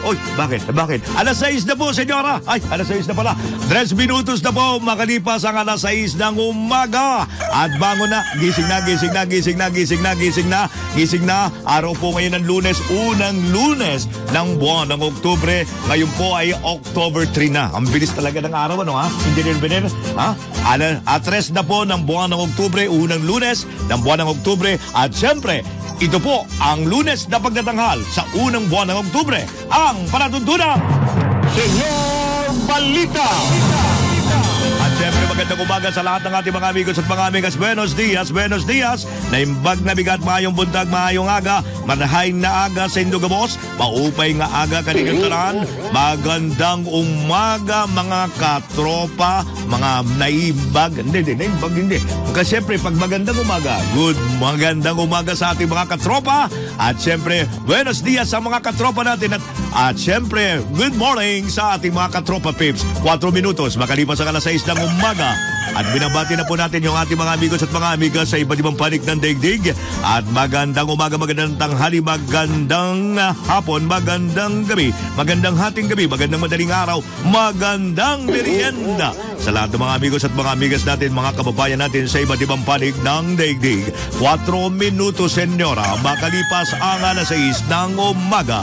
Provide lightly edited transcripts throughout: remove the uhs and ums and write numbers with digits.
Oy, bakit? Bakit? Alas 6 na po, senyora. Ay, alas 6 na pala. 3 minutos na po, makalipas ang alas 6 ng umaga. At bangon na, gising na, gising na, gising na, gising na, gising na, gising na. Araw po ngayon ng Lunes, unang Lunes ng buwan ng Oktubre. Ngayon po ay October 3 na. Ang bilis talaga ng araw, ano ha? Engineer Bener, ha? At 3 na po ng buwan ng Oktubre, unang Lunes ng buwan ng Oktubre. At syempre, ito po ang Lunes na pagtatanghal sa unang buwan ng Oktubre, ang palatuntunang Senyor Balita. At siyempre magandang umaga sa lahat ng ating mga amigos at mga amigas. Buenos dias, buenos dias. Naimbag na bigat, maayong buntag, maayong aga. Manahay na aga sa Indugabos. Maupay nga aga kanigantaran. Magandang umaga mga katropa, mga naimbag. Hindi, naimbag hindi. Kasi siyempre pag magandang umaga, magandang umaga sa ating mga katropa. At siyempre, buenos dias sa mga katropa natin. At siyempre, good morning sa ating mga katropa pips. 4 minutos, makalipas ang alas 6 ng umaga. At binabati na po natin yung ating mga amigos at mga amigas sa iba't ibang panig ng daigdig. At magandang umaga, magandang tanghali, magandang hapon, magandang gabi, magandang hating gabi, magandang madaling araw, magandang merienda sa lahat ng mga amigos at mga amigas natin, mga kababayan natin sa iba't ibang panig ng daigdig. 4 minutos, senyora, makalipas ang alas 6 ng umaga.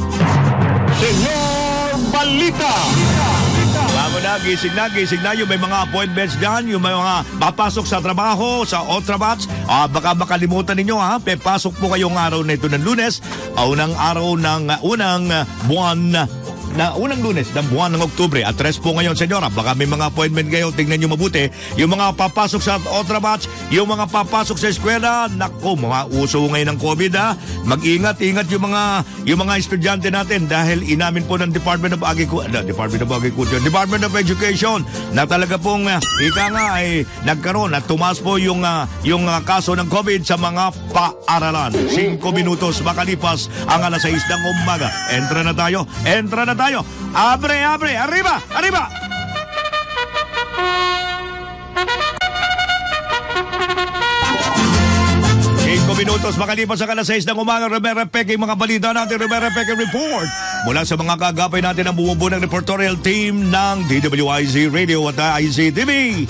Senyor Balita. Bago na, gising na, yung may mga appointments dyan, yung may mga papasok sa trabaho, sa Otrabats, baka makalimutan ninyo ha, pasok po kayong araw na ito ng Lunes, unang araw ng unang buwan na unang Lunes ng buwan ng Oktubre. At 3 po ngayon, senyora, baka may mga appointment kayo, tingnan nyo mabuti. Yung mga papasok sa Otrabats, yung mga papasok sa eskwela, naku, mga uso ngayon ng COVID ha. Mag-ingat yung mga estudyante natin dahil inamin po ng Department of Education na talaga pong ika nga ay nagkaroon at tumaas po yung kaso ng COVID sa mga paaralan. 5 minutos makalipas ang alas 6 ng umaga. Entra na tayo. Abre, arriba! 5 minutos makalipas ang alas 6 ng umaga. Rivera Peke, mga balita natin. Rivera Peke Report. Mula sa mga kagapay natin ang bumubuo ng reportorial team ng DWIZ Radio at ICTV.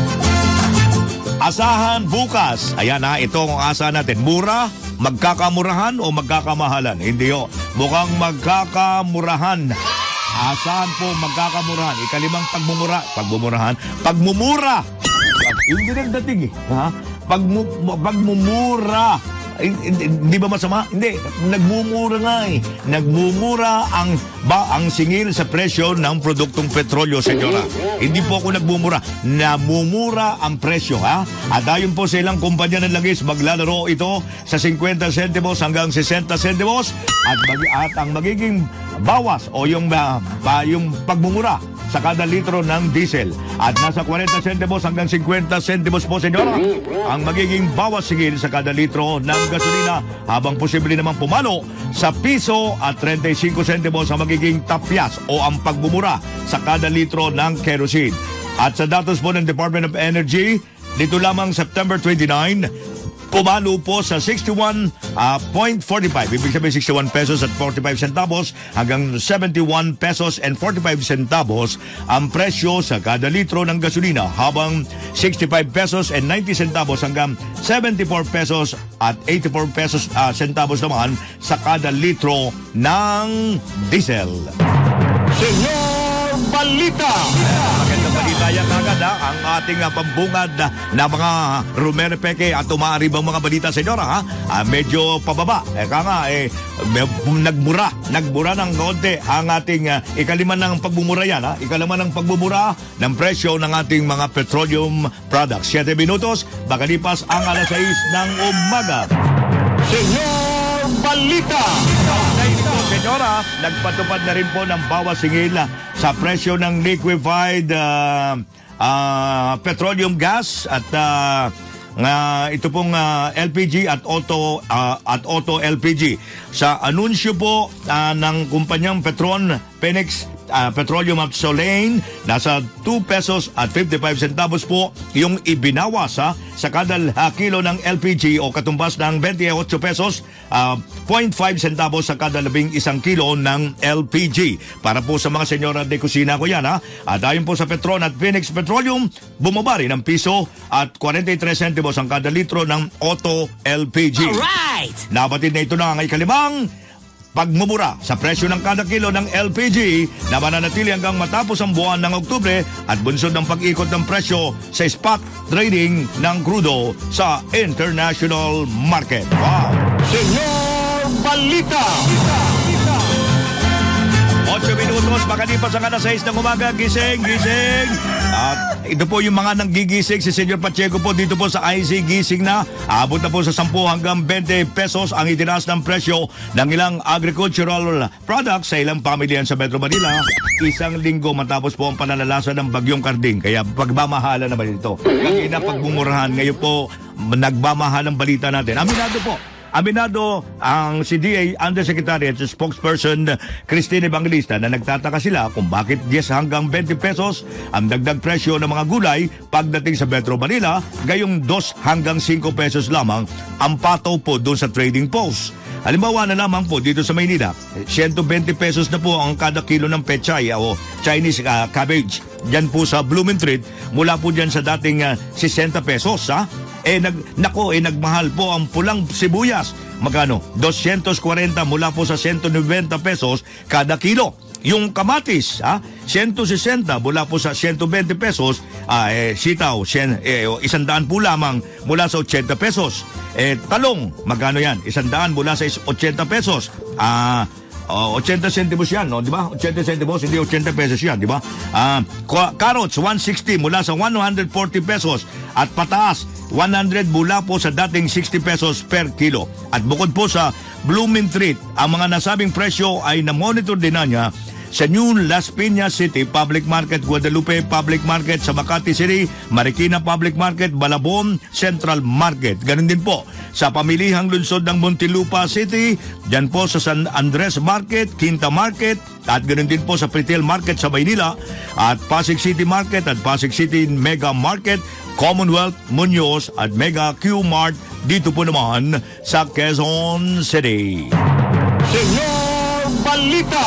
Asahan bukas. Ayan ha, ito ang asahan natin. Mura, magkakamurahan o magkakamahalan? Hindi ho. Mukhang magkakamurahan. Asahan po magkakamurahan. Ikalimang pagmumura. Hindi nagdating eh. Ha? Pagmumura. Hindi ba masama? Hindi. Nagmumura nga eh. Nagmumura ang singil sa presyo ng produktong petrolyo, senyora. Hindi po ako nagmumura. Namumura ang presyo, ha? At ayon po sa ilang kumpanya ng langis, maglalaro ito sa 50 centimos hanggang 60 centimos. At ang magiging bawas o yung pagmumura sa kada litro ng diesel. At nasa 40 centimos hanggang 50 centimos po, senyora, ang magiging bawas singil sa kada litro ng gasolina, habang posible naman pumalo sa piso at 35 centimos ang magiging tapyas o ang pagbumura sa kada litro ng kerosene. At sa datos po ng Department of Energy, dito lamang September 29, pumalo po sa 61.45. Ibig sabihin 61 pesos at 45 centavos hanggang 71 pesos and 45 centavos ang presyo sa kada litro ng gasolina, habang 65 pesos and 90 centavos hanggang 74 pesos at 84 pesos centavos naman sa kada litro ng diesel. Senyor Balita. Magandang balita yan agad ha, ang ating pambungad na mga Romero Peke at umaaribang mga balita, senyora ha. Medyo pababa. Nagmura ng konti ang ating ikalima ng pagbumura yan ha. Ikalima ng pagbumura ng presyo ng ating mga petroleum products. 7 minutos, makalipas ang alas 6 ng umaga. Senyor Balita. Senyora, nagpatupad na rin po ng bawas singil sa presyo ng liquefied petroleum gas at ito pong LPG at auto LPG. Sa anunsyo po ng kumpanyang Petron, petroleum at Solane, nasa 2 pesos at 55 centavos po yung ibinawas sa kada kilo ng LPG o katumbas ng 28 pesos 0.5 centavos sa kada 11 kilo ng LPG. Para po sa mga senyora de kusina ko yan At ayon po sa Petron at Phoenix Petroleum, bumaba rin ng piso at 43 centavos ang kada litro ng auto LPG. Alright! Nabatid na ito na ang ikalimang pagmumura sa presyo ng kada kilo ng LPG na mananatili hanggang matapos ang buwan ng Oktubre at bunsod ng pag-ikot ng presyo sa spot trading ng krudo sa international market. Wow! Senyor Balita! 8 minutos, makalipas ang alas 6 ng umaga. Gising, gising. At ito po yung mga nanggigising. Si Senyor Pacheco po dito po sa IC gising na. Abot na po sa 10 hanggang 20 pesos ang itinaas ng presyo ng ilang agricultural products sa ilang pamilyan sa Metro Manila. Isang linggo matapos po ang pananalasa ng Bagyong Karding. Kaya pagmamahala na ba ito? Kanina pagmumurahan, ngayon po nagmamahal ang balita natin. Aminado ang CDA Undersecretary at spokesperson Christine Evangelista na nagtataka sila kung bakit 10 hanggang 20 pesos ang dagdag presyo ng mga gulay pagdating sa Metro Manila, gayong 2 hanggang 5 pesos lamang ang pataw po doon sa trading post. Halimbawa na lamang po dito sa Maynila, 120 pesos na po ang kada kilo ng pechay o Chinese cabbage. Diyan po sa Blumentritt, mula po diyan sa dating 60 pesos nagmahal po ang pulang sibuyas. Magkano? 240 mula po sa 190 pesos kada kilo. Yung kamatis, 160 mula po sa 120 pesos. Sitaw, 100 po lamang mula sa 80 pesos. Talong, magkano yan? 100 mula sa 80 pesos. 80 centimos yan, no? Di ba? 80 centimos, hindi 80 pesos yan, di ba? Carrots, 160 mula sa 140 pesos. At pataas, 100 mula po sa dating 60 pesos per kilo. At bukod po sa Blumentritt, ang mga nasabing presyo ay na-monitor din na niya sa New Las Piñas City Public Market, Guadalupe Public Market sa Makati City, Marikina Public Market, Malabon Central Market. Ganun din po sa pamilihang lungsod ng Muntinlupa City, dyan po sa San Andres Market, Quinta Market, at ganun din po sa Pretil Market sa Maynila, at Pasig City Market at Pasig City Mega Market, Commonwealth, Muñoz at Mega Q Mart dito po naman sa Quezon City. Senyor Balita!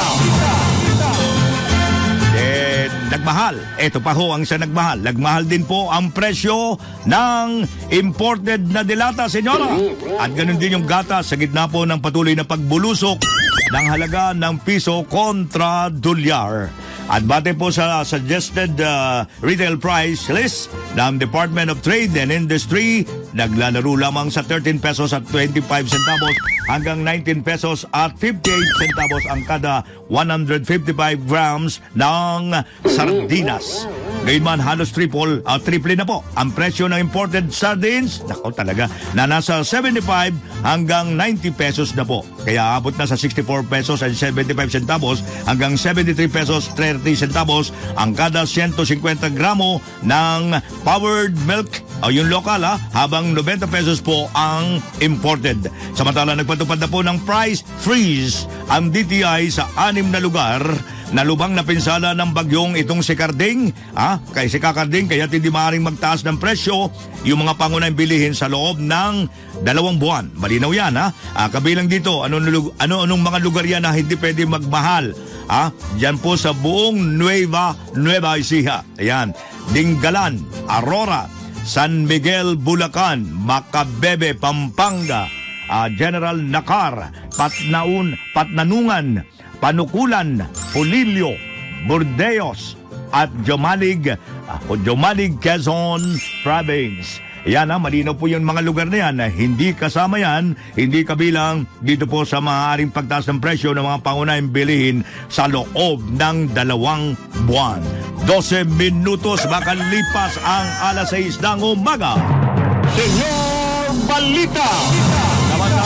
Nagmahal. Ito pa ho ang isa nagmahal. Nagmahal din po ang presyo ng imported na dilata, senyora. At ganun din yung gatas sa gitna po ng patuloy na pagbulusok ng halaga ng piso kontra dolyar. At bate po sa suggested retail price list ng Department of Trade and Industry, naglalaro lamang sa 13 pesos at 25 centavos hanggang 19 pesos at 58 centavos ang kada 155 grams ng sardinas. Gayunman, halos triple na po ang presyo ng imported sardines. Nako talaga, na nasa 75 hanggang 90 pesos na po. Kaya abot na sa 64 pesos and 75 centavos hanggang 73 pesos 30 centavos ang kada 150 gramo ng powdered milk o yung lokal habang 90 pesos po ang imported. Samantala nagpatupad na po ng price freeze ang DTI sa 6 na lugar na lubang na pinsala ng bagyong itong si Karding. Si Kakarding, kaya hindi maaaring magtaas ng presyo yung mga pangunahing bilihin sa loob ng 2 buwan. Malinaw yan, kabilang dito, anong mga lugar yan na hindi pwede magmahal? Diyan po sa buong Nueva Ecija. Ayan, Dingalan, Aurora, San Miguel, Bulacan, Macabebe, Pampanga, General Nakar, Patnanungan, Panukulan, Pulilio, Burdeos, at Jomalig, Quezon Province. Yan malinaw po yung mga lugar na yan. Hindi kasama yan, hindi kabilang dito po sa maaaring pagtaas ng presyo ng mga pangunahing bilihin sa loob ng 2 buwan. 12 minutos makalipas ang alas 6 ng umaga. Senyor Balita! Samantala, balik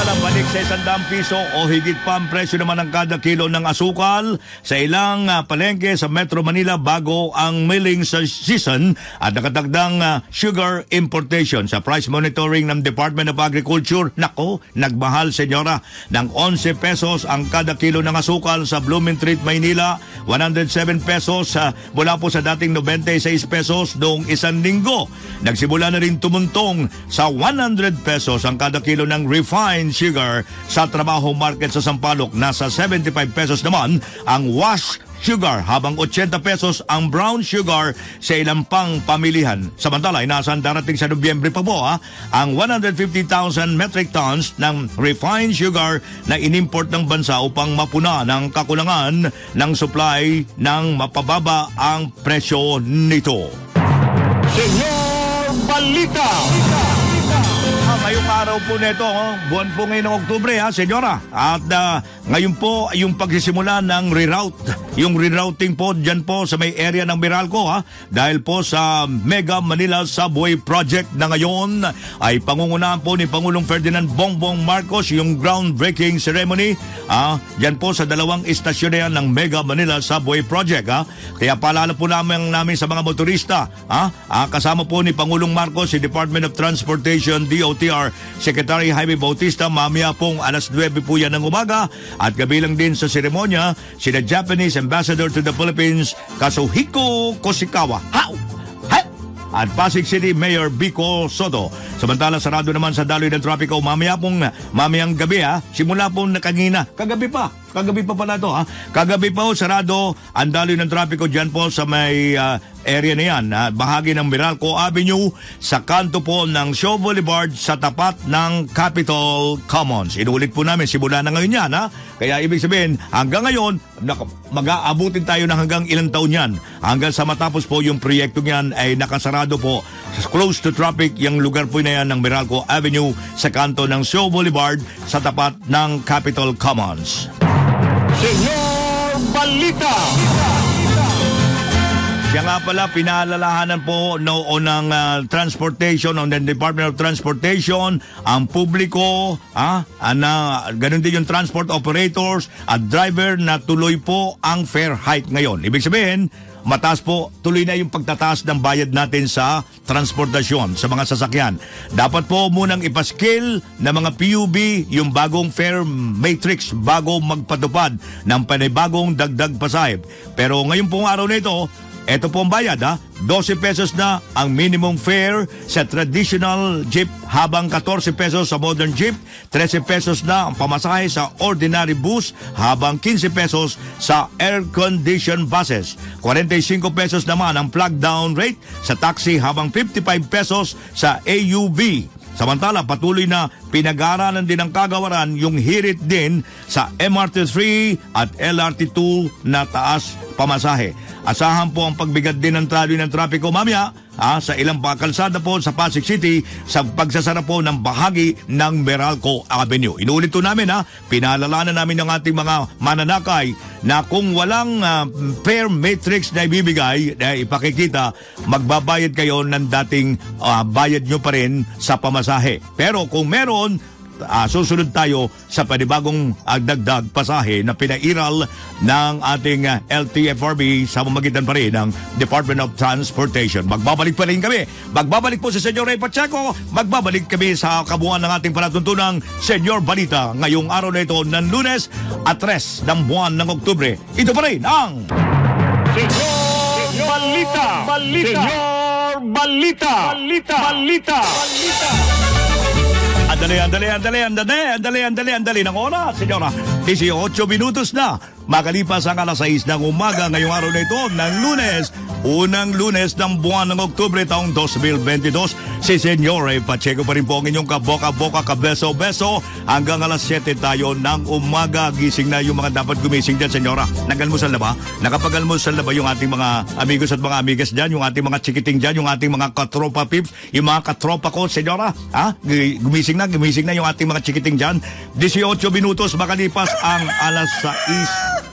₱100 o higit pa ang presyo naman ng kada kilo ng asukal sa ilang palengke sa Metro Manila bago ang milling season at nakatagdang sugar importation. Sa price monitoring ng Department of Agriculture, nako, nagmahal senyora ng ₱11 ang kada kilo ng asukal sa Blooming Treat, Maynila, ₱107 mula po sa dating ₱96 noong isang linggo. Nagsimula na rin tumuntong sa ₱100 ang kada kilo ng refined sugar sa Trabaho Market sa Sampaloc. Nasa ₱75 naman ang wash sugar, habang ₱80 ang brown sugar sa ilang pang pamilihan. Samantala, inaasahan darating sa Nobyembre pa po ang 150,000 metric tons ng refined sugar na inimport ng bansa upang mapuna ng kakulangan ng supply ng mapababa ang presyo nito. Senyor Balita. Ngayong araw po nito, buwan po ngayon ng Oktubre, senyora. At ngayon po yung pagsisimula ng yung rerouting po dyan po sa may area ng Meralco, dahil po sa Mega Manila Subway Project na ngayon ay pangungunahan po ni Pangulong Ferdinand Bongbong Marcos yung groundbreaking ceremony dyan po sa dalawang istasyon na yan ng Mega Manila Subway Project. Kaya paalala po namin sa mga motorista, kasama po ni Pangulong Marcos si Department of Transportation, DOTR, Secretary Jaime Bautista, mamaya pong 9:00 po yan ng umaga, at kabilang din sa seremonya sina Japanese Ambassador to the Philippines Kazuhiko Koshikawa at Pasig City Mayor Biko Soto. Samantala, sarado naman sa daloy ng trapiko mamayang gabi, simula pong kagabi pa pala to, kagabi pa sarado ang daloy ng trapiko dyan po sa may area na yan, bahagi ng Meralco Avenue sa kanto po ng Shaw Boulevard sa tapat ng Capitol Commons. Inulit po namin, simula na ngayon yan, kaya ibig sabihin, hanggang ngayon, mag-aabutin tayo ng hanggang ilang taon yan. Hanggang sa matapos po yung proyektong yan ay nakasarado po, close to traffic, yung lugar po na yan ng Meralco Avenue sa kanto ng Shaw Boulevard sa tapat ng Capitol Commons. Senyor Balita. Kaya nga pala, pinaalalahanan po noon ng Transportation, ng Department of Transportation, ang publiko, ganun din yung transport operators at driver na tuloy po ang fare hike ngayon. Ibig sabihin, mataas po, tuloy na yung pagtataas ng bayad natin sa transportasyon, sa mga sasakyan. Dapat po munang ipaskill ng mga PUB yung bagong fare matrix bago magpatupad ng panibagong dagdag pasahe. Pero ngayon pong araw na ito, eto po ang bayad, ₱12 na ang minimum fare sa traditional jeep, habang ₱14 sa modern jeep, ₱13 na ang pamasahe sa ordinary bus, habang ₱15 sa air-conditioned buses. ₱45 naman ang flag down rate sa taxi, habang ₱55 sa AUV. Samantala, patuloy na pinag-aaralan din ng kagawaran yung hirit din sa MRT3 at LRT2 na taas pamasahe. Asahan po ang pagbigad din ng tali ng trapiko mamaya sa ilang kalsada po sa Pasig City sa pagsasara po ng bahagi ng Meralco Avenue. Inulit po namin, pinaalalanan namin ng ating mga mananakay na kung walang fare matrix na ibibigay, na ipakikita, magbabayad kayo ng dating bayad nyo pa rin sa pamasahe. Pero kung meron, susunod tayo sa panibagong dagdag pasahe na pinairal ng ating LTFRB sa pamamagitan pa rin ng Department of Transportation. Magbabalik pa rin kami. Magbabalik po si Senyor Ray Pacheco. Magbabalik kami sa kabuuan ng ating palatuntunang Senyor Balita ngayong araw na ito ng Lunes at 3 ng buwan ng Oktubre. Ito pa rin ang Senyor Balita. Senyor Balita. Balita. Andali ng oras, senyora. 18 minutos na. Makalipas ang 6 ng umaga ngayong araw na ito ng Lunes. Unang Lunes ng buwan ng Oktubre taong 2022. Si Senyor Ray Pacheco pa rin po ang inyong kaboka-boka, kabeso-beso. Hanggang 7 tayo ng umaga. Gising na yung mga dapat gumising dyan, senyora. Nagalmusal na ba? Nakapag-almusal na ba yung ating mga amigos at mga amigas dyan? Yung ating mga chikiting dyan? Yung ating mga katropa pips? Yung mga katropa ko, senyora? Gumising na yung ating mga chikiting dyan. 18 minutos makalipas ang 6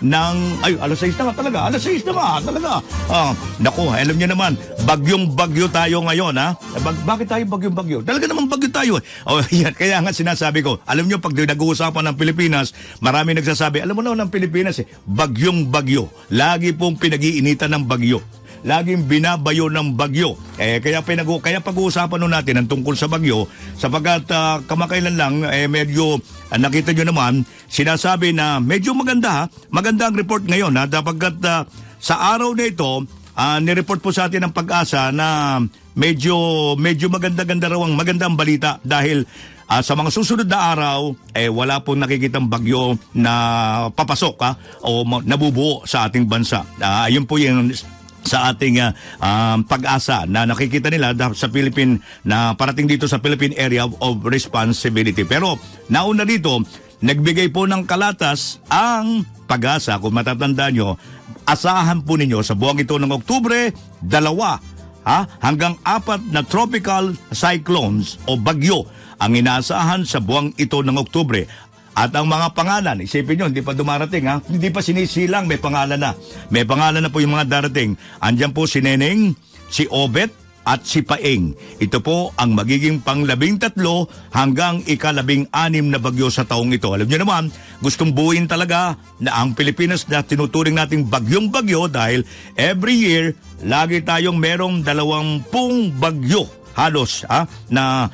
alas 6 na nga talaga. Alas 6 na nga talaga. Naku, alam niyo naman, bagyong-bagyo tayo ngayon, ha? Bakit tayo bagyong-bagyo? Talaga naman bagyo tayo. Yan, kaya nga sinasabi ko, alam niyo, pag nag-uusapan ng Pilipinas, marami nagsasabi, alam mo na ng Pilipinas, bagyong-bagyo. Lagi pong pinag-iinitan ng bagyo. Laging binabayo ng bagyo. Kaya pag-uusapan nun natin ang tungkol sa bagyo, sapagkat kamakailan lang, medyo nakita nyo naman, sinasabi na medyo maganda ang report ngayon, sapagkat sa araw na ito, nireport po sa atin ng Pag-asa na medyo maganda ang balita dahil sa mga susunod na araw, wala pong nakikitang bagyo na papasok o nabubuo sa ating bansa. Ayun po yung sa ating Pag-asa na nakikita nila sa Philippine na parating dito sa Philippine Area of Responsibility. Pero nauna dito, nagbigay po ng kalatas ang Pag-asa. Kung matatandaan nyo, asahan po ninyo sa buwang ito ng Oktubre, 2 hanggang 4 na tropical cyclones o bagyo ang inaasahan sa buwang ito ng Oktubre. At ang mga pangalan, isipin nyo, hindi pa dumarating, hindi pa sinisilang, may pangalan na. May pangalan na po yung mga darating. Andyan po si Neneng, si Obet, at si Paeng. Ito po ang magiging pang-13 hanggang ika-16 na bagyo sa taong ito. Alam nyo naman, gustong buuin talaga na ang Pilipinas na tinuturing nating bagyong-bagyo dahil every year, lagi tayong merong 20 bagyo. Halos na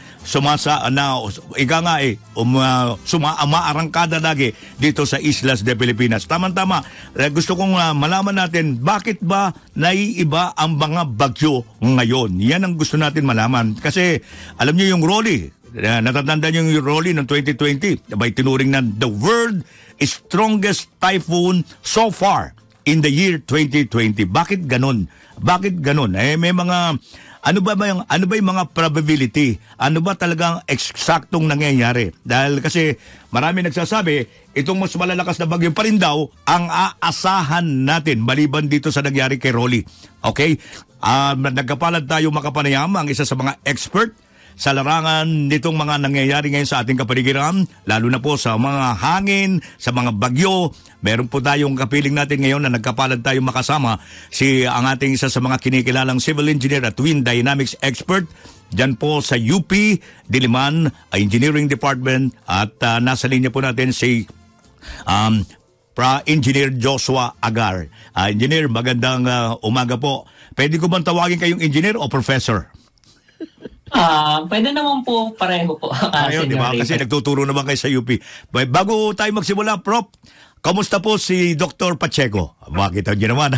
umaarangkada lagi dito sa Islas de Pilipinas. Tama-tama, gusto kong malaman natin bakit ba naiiba ang mga bagyo ngayon. Yan ang gusto natin malaman. Kasi alam niyo yung Rolly, natatanda niyo yung Rolly noong 2020, by tinuring na the world strongest typhoon so far in the year 2020. Bakit ganun? May mga ano ba yung mga probability? Ano ba talagang eksaktong nangyayari? Dahil kasi marami nagsasabi, itong mas malalakas na bagyo pa rin daw ang aasahan natin maliban dito sa nangyari kay Rolly. Okay? Nagkapalad tayo makapanayam ang isa sa mga expert sa larangan nitong mga nangyayari ngayon sa ating kapaligiran, lalo na po sa mga hangin, sa mga bagyo. Meron po tayong kapiling natin ngayon na nagkapalad tayo makasama ang ating isa sa mga kinikilalang civil engineer at wind dynamics expert dyan po sa UP Diliman Engineering Department at nasa linya po natin si Engineer Joshua Agar. Engineer, magandang umaga po. Pwede ko bang tawagin kayong engineer o professor? Pwede naman po pareho po. Ayun, di ba? Kasi nagtuturo naman kayo sa UP. Bago tayo magsimula, Prof, kamusta po si Dr. Pacheco? Makita niyo naman.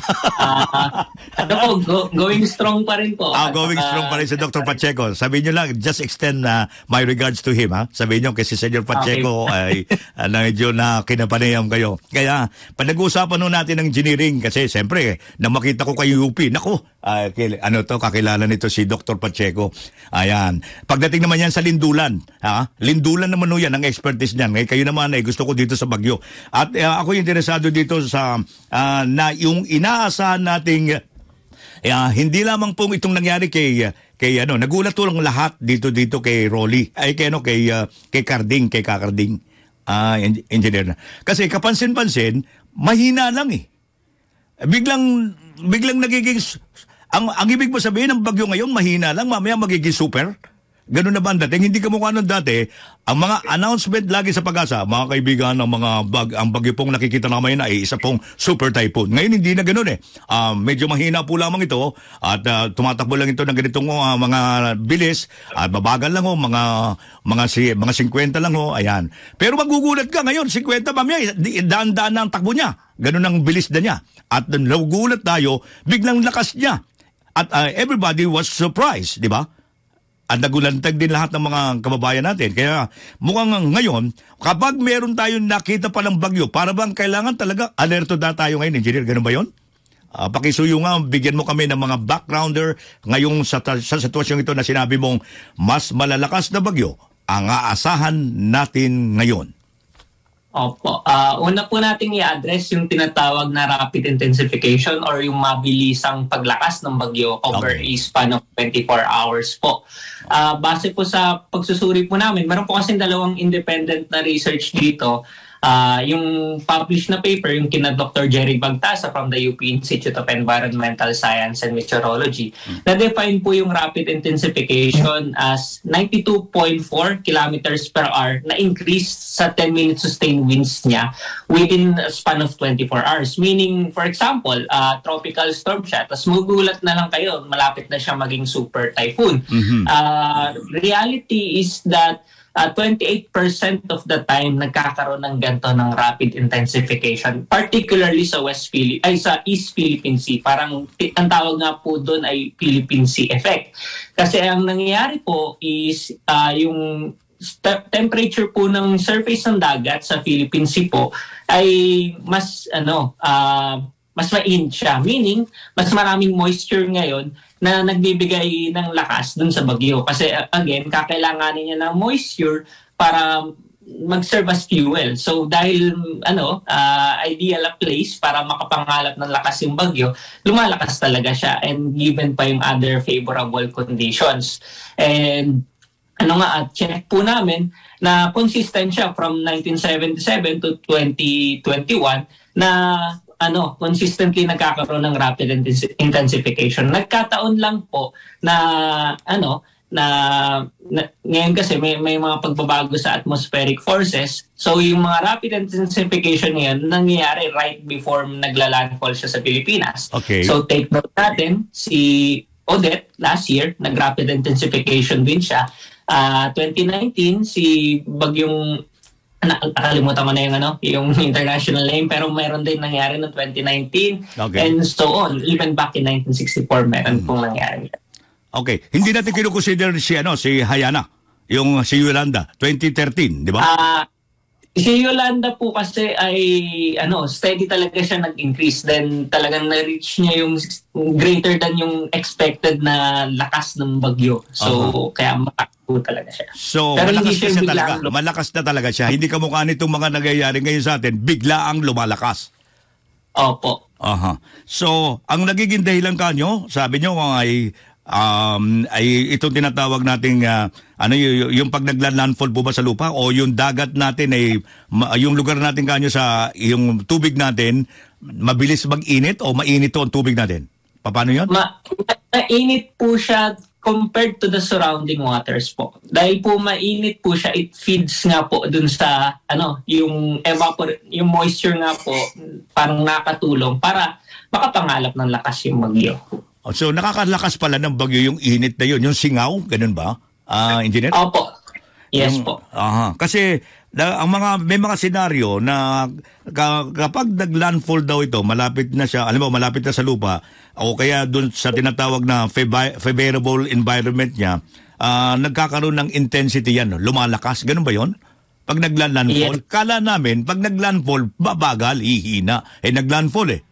Going strong pa rin po. Going strong pa rin si Dr. Pacheco. Sabihin niyo lang, just extend my regards to him. Sabihin niyo kasi si Senior Pacheco ay medyo na kinapanayam kayo. Kaya, pag-usapan nun natin ng engineering kasi siyempre, na makita ko kay UP, naku, kakilala nito si Dr. Pacheco. Ayan. Pagdating naman yan sa lindulan, lindulan naman yan ang expertise niyan. Ngayon kayo naman ay gusto ko dito sa bagyo. At ako interesado dito sa na yung inaasahan nating hindi lamang pong itong nangyari kay nagulat to lang lahat dito kay Rolly ay kay Kakarding engineer na. Kasi kapansin-pansin mahina lang biglang nagiging ang ibig mo sabihin ng bagyo ngayon mahina lang, mamaya magiging super. Ganun na ba ang dating? Hindi kamukha nung dati. Ang mga announcement lagi sa Pag-asa, mga kaibigan, ang bagyo pong nakikita namin ay isa pong super typhoon. Ngayon hindi na ganun Medyo mahina po lamang ito at tumatakbo lang ito ng ganitong mga bilis at babagal lang mga 50 lang ayan. Pero magugulat ka ngayon, 50 mamaya, daan-daan na ang takbo niya. Ganun ang bilis na niya. At nagugulat tayo, biglang lakas niya. At everybody was surprised, di ba? At nagulantag din lahat ng mga kababayan natin. Kaya mukhang ngayon, kapag meron tayong nakita palang bagyo, para bang kailangan talaga alerto na tayo ngayon, engineer? Ganun ba yun? Pakisuyo nga, bigyan mo kami ng mga backgrounder ngayong sa sitwasyong ito na sinabi mong mas malalakas na bagyo ang aasahan natin ngayon. Opo. Una po nating i-address yung tinatawag na rapid intensification or yung mabilisang paglakas ng bagyo over a span of 24 hours po. Base po sa pagsusuri po namin, meron po kasing dalawang independent na research dito. Yung published na paper, yung kina Dr. Jerry Bagtasa from the UP Institute of Environmental Science and Meteorology, na-define po yung rapid intensification as 92.4 kilometers per hour na increase sa 10-minute sustained winds niya within a span of 24 hours. Meaning, for example, tropical storm siya, tapos magugulat na lang kayo, malapit na siya maging super typhoon. Reality is that 28% of the time nagkakaroon ng ganito ng rapid intensification, particularly sa sa East Philippine Sea. Parang ang tawag nga po doon ay Philippine Sea effect. Kasi ang nangyayari po is yung temperature po ng surface ng dagat sa Philippine Sea po ay mas mainit siya. Meaning, mas maraming moisture ngayon na nagbibigay ng lakas dun sa bagyo. Kasi again, kakailanganin niya ng moisture para mag-serve as fuel. So dahil ideal a place para makapangalap ng lakas yung bagyo, lumalakas talaga siya, and given pa yung other favorable conditions. And check po namin na consistent siya from 1977 to 2021 na consistently nagkakaroon ng rapid intensification. Nagkataon lang po na ngayon kasi may mga pagbabago sa atmospheric forces. So yung mga rapid intensification ngayon nangyayari right before nagla-landfall siya sa Pilipinas. Okay. So take note natin, si Odette last year, nag-rapid intensification din siya. 2019, si bagyong nakalimutan ko na yung international name, pero mayroon din nangyari noong 2019, and so on. Even back in 1964, meron pong nangyari. Okay. Hindi natin kinukonsider si Hayana, yung si Yolanda, 2013, di ba? Si Yolanda po kasi ay steady talaga siya nag-increase, then talagang na-reach niya yung greater than yung expected na lakas ng bagyo. So kaya makakpo talaga siya. So pero malakas siya na talaga. Malakas na talaga siya. Hindi kamukha nitong mga nangyayari ngayon sa atin, bigla ang lumalakas. Opo. So ang nagiging dahilan kanyo, sabi nyo ay itong tinatawag nating yung pag nagla-landfall po ba sa lupa, o yung dagat natin ay yung lugar natin kanyo sa yung tubig natin mabilis mag-init o mainit to ang tubig natin? Paano yun? Mainit po siya compared to the surrounding waters po. Dahil po mainit po siya, it feeds nga po dun sa yung yung moisture nga po, parang nakatulong para makapangalap ng lakas yung bagyo. So nakakalakas pala ng bagyo yung init na yun, yung singaw, ganun ba? Engineer? Opo. Yes po. Kasi may mga senaryo na kapag nag-landfall daw ito, malapit na siya, malapit na sa lupa, o kaya doon sa tinatawag na favorable environment niya, nagkakaroon ng intensity yan, lumalakas. Ganun ba yon? Pag nag-landfall, kala namin, pag nag-landfall, babagal, hihina. Nag-landfall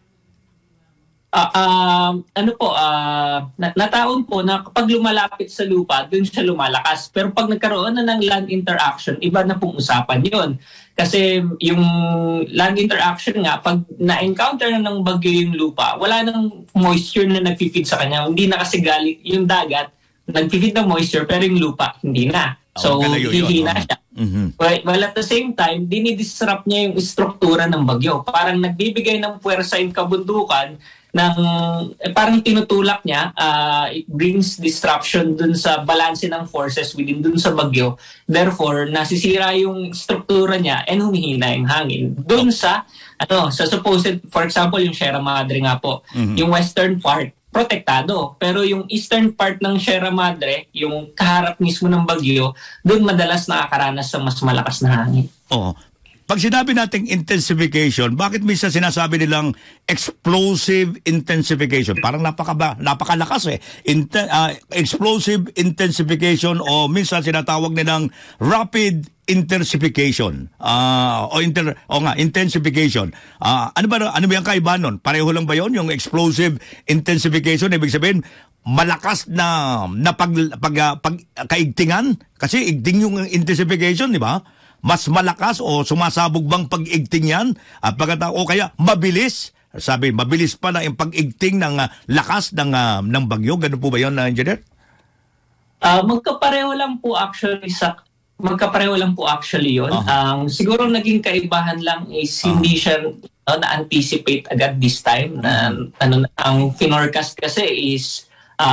nataon po na kapag lumalapit sa lupa, dun siya lumalakas. Pero pag nagkaroon na ng land interaction, iba na pong usapan yon. Kasi yung land interaction nga, pag na-encounter na ng bagyo yung lupa, wala nang moisture na nag-feed sa kanya. Hindi na kasi galing yung dagat, nag-feed ng moisture, pero yung lupa, hindi na. So, hihina siya. Well, at the same time, dinidisrupt niya yung struktura ng bagyo. Parang nagbibigay ng puwersa yung kabundukan parang tinutulak niya, it brings disruption dun sa balanse ng forces within dun sa bagyo. Therefore, nasisira yung struktura niya and humihina yung hangin. Dun sa supposed, for example, yung Sierra Madre nga po, yung western part, protektado. Pero yung eastern part ng Sierra Madre, yung kaharap mismo ng bagyo, dun madalas nakakaranas ng mas malakas na hangin. Pag sinabi nating intensification, bakit minsan sinasabi nilang explosive intensification? Parang napakalakas explosive intensification, o minsan sinatawag nilang rapid intensification. Intensification. Ano ba yung kaiba nun? Pareho lang ba yun? Yung explosive intensification, ibig sabihin, malakas na pagkaigtingan? Kasi igting yung intensification, di ba? Mas malakas o sumasabog bang pag-igting yan? O kaya mabilis? Sabi, mabilis pa na yung pag-igting ng lakas ng bagyo. Ganun po ba yun, Engineer? Magkapareho lang po actually sa magkapareho lang po actually yun. Siguro naging kaibahan lang is hindi siya na-anticipate agad this time. Ang finorcast kasi is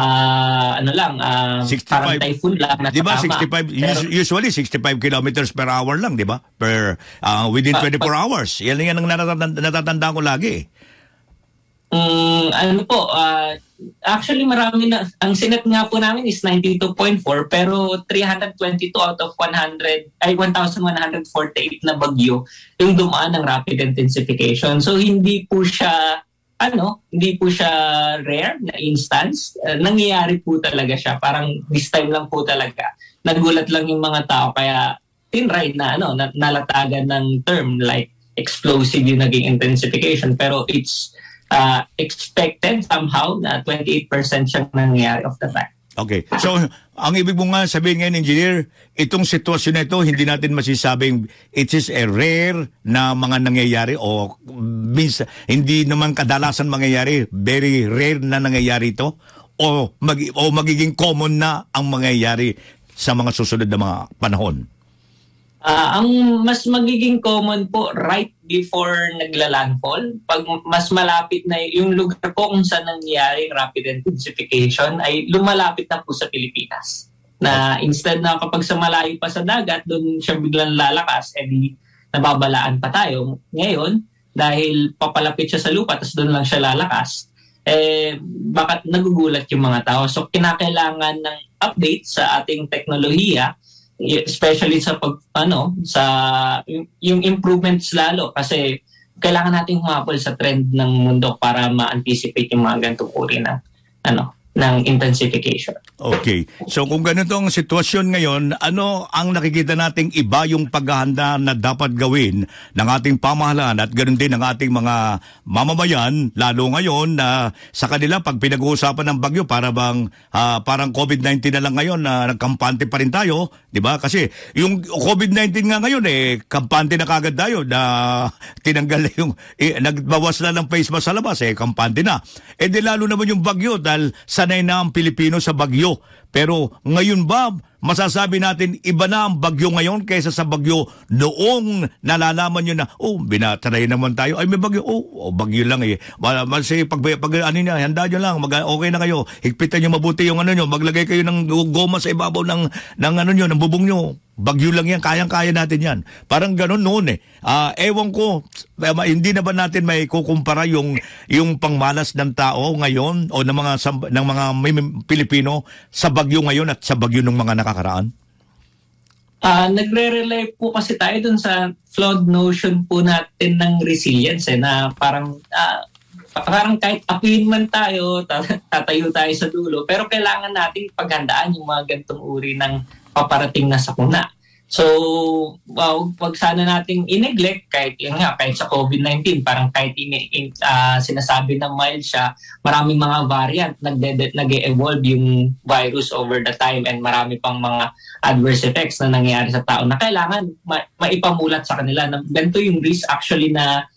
65. parang typhoon lang na Di ba tatama. 65 usually 65 kilometers per hour lang, di ba? Per within 24 hours. Yan ang natatandaan ko lagi. Actually marami na, ang sinet nga po namin is 92.4 pero 322 out of 1,148 na bagyo yung dumaan ng rapid intensification. So hindi po siya rare na instance. Nangyayari po talaga siya. Parang this time lang po talaga. Nagulat lang yung mga tao kaya tinry na nalatagan ng term like explosive yung naging intensification pero it's expected somehow na 28% siyang nangyayari of the time. Okay. So, ang ibig mo nga sabihin ngayon, engineer, itong sitwasyon na ito, hindi natin masisabing it is a rare na mga nangyayari o hindi naman kadalasan mangyayari, very rare na nangyayari ito o magiging common na ang mangyayari sa mga susunod na mga panahon? Ang mas magiging common po right before nagla-landfall, pag mas malapit na yung lugar po kung saan nangyayari rapid intensification ay lumalapit na po sa Pilipinas. Na instead na kapag sa malayo pa sa dagat, doon siya biglang lalakas, edi nababalaan pa tayo. Ngayon, dahil papalapit siya sa lupa, tapos doon lang siya lalakas, bakit nagugulat yung mga tao? So, kinakailangan ng update sa ating teknolohiya, especially sa yung improvements lalo kasi kailangan nating humapol sa trend ng mundo para ma-anticipate yung mga ganitong uri ng intensification. Okay. So kung ganito ang sitwasyon ngayon, ano ang nakikita nating iba yung paghahanda na dapat gawin ng ating pamahalaan at ganoon din ng ating mga mamamayan, lalo ngayon na sa kanila pag pinag-uusapan ng bagyo parang COVID-19 na lang ngayon na nagkampante pa rin tayo, di ba? Kasi yung COVID-19 nga ngayon kampante na kagad tayo na tinanggal yung nagbawas na ng face mask sa labas kampante na. Di lalo naman yung bagyo dahil sanay na ang Pilipino sa bagyo. Pero ngayon ba, masasabi natin iba na ang bagyo ngayon kaysa sa bagyo noong nalalaman nyo na, binatanay naman tayo. Ay, may bagyo. Bagyo lang Kasi pag handa nyo lang, okay na kayo. Higpitan nyo mabuti yung maglagay kayo ng goma sa ibabaw ng bubong nyo. Bagyo lang yan, kayang-kaya natin yan. Parang ganun noon ewan ko, hindi na ba natin may kukumpara yung pangmalas ng tao ngayon o ng mga Pilipino sa bagyo ngayon at sa bagyo ng mga nakakaraan? Nagre-rely po kasi tayo dun sa flawed notion po natin ng resilience na parang kahit apihin man tayo, tatayo tayo sa dulo, pero kailangan nating paghandaan yung mga ganitong uri ng paparating na sakuna. So, wag sana nating i-neglect kahit sa COVID-19, parang kahit sinasabi na mild siya, maraming mga variant nag-evolve yung virus over the time and marami pang mga adverse effects na nangyayari sa tao na kailangan maipamulat sa kanila na ganito yung risk actually na